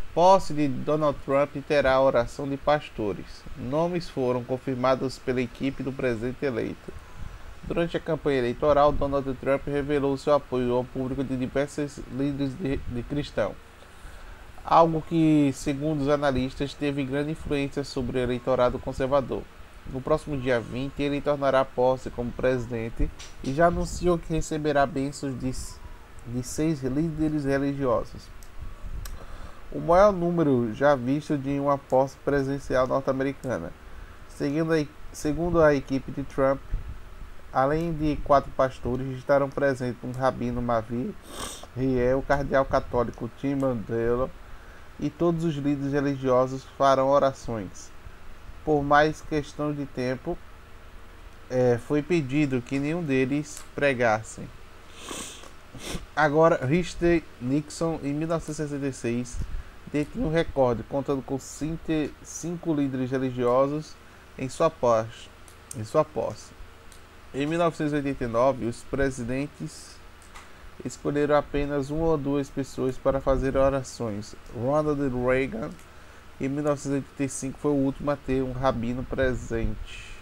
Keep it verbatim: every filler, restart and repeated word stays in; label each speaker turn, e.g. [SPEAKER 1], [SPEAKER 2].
[SPEAKER 1] Posse de Donald Trump terá a oração de pastores. Nomes foram confirmados pela equipe do presidente eleito. Durante a campanha eleitoral, Donald Trump revelou seu apoio ao público de diversos líderes de, de cristãos, algo que, segundo os analistas, teve grande influência sobre o eleitorado conservador. No próximo dia vinte, ele tornará posse como presidente e já anunciou que receberá bênçãos de, de seis líderes religiosos, o maior número já visto de uma posse presidencial norte-americana. Segundo a, segundo a equipe de Trump, além de quatro pastores, estarão presentes um rabino Mavi Riel, o cardeal católico Tim Mandela e todos os líderes religiosos farão orações. Por mais questão de tempo, é, foi pedido que nenhum deles pregassem. Agora, Richard Nixon, em mil novecentos e sessenta e seis, detinha um recorde, contando com cinco líderes religiosos em sua posse. Em sua posse. Em mil novecentos e oitenta e nove, os presidentes escolheram apenas uma ou duas pessoas para fazer orações. Ronald Reagan, em mil novecentos e oitenta e cinco, foi o último a ter um rabino presente.